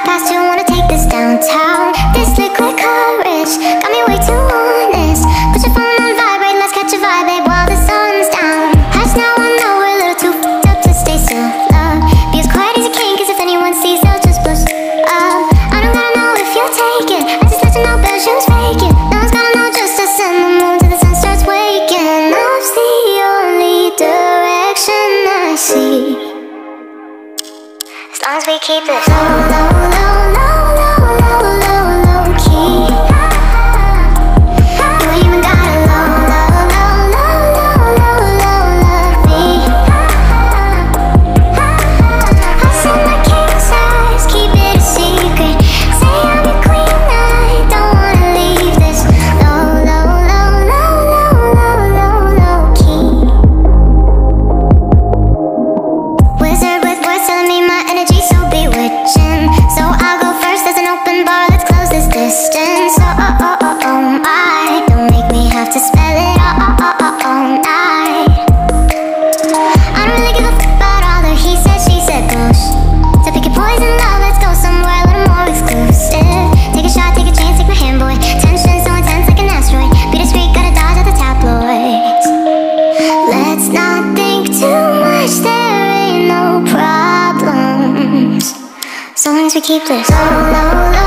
past 2, wanna take this downtown. This liquid courage got me way too honest. Put your phone on vibrate, let's catch a vibe, babe, while the sun's down. Hush now, I know we're a little too f***ed up to stay still, love. Be as quiet as you can, cause if anyone sees, they'll just blush up. I don't gotta know if you'll take it, I just let you know Belgium's vacant. No one's gotta know, just us in the moon till the sun starts waking. Love's the only direction I see, as long as we keep it low, low, low, low, low, low, low, low key. You ain't even gotta low, low, low, low, low, low, low, love me. I said my king size, keep it a secret. Say I'm your queen, I don't wanna leave this. Low, low, low, low, low, low, low, low key. Wizard with words telling me my energy's so bewitching. So I'll go first, there's an open bar, let's close this distance. Oh my, don't make me have to spell it all night. I don't really give a f about all the he said, she said bullshit. So pick your poison, love, let's go somewhere a little more exclusive. Take a shot, take a chance, take my hand, boy. Tension so intense like an asteroid. Be discreet, gotta dodge at the tabloids. Let's not think too much, there ain't no problems, so long as we keep this low, low, low.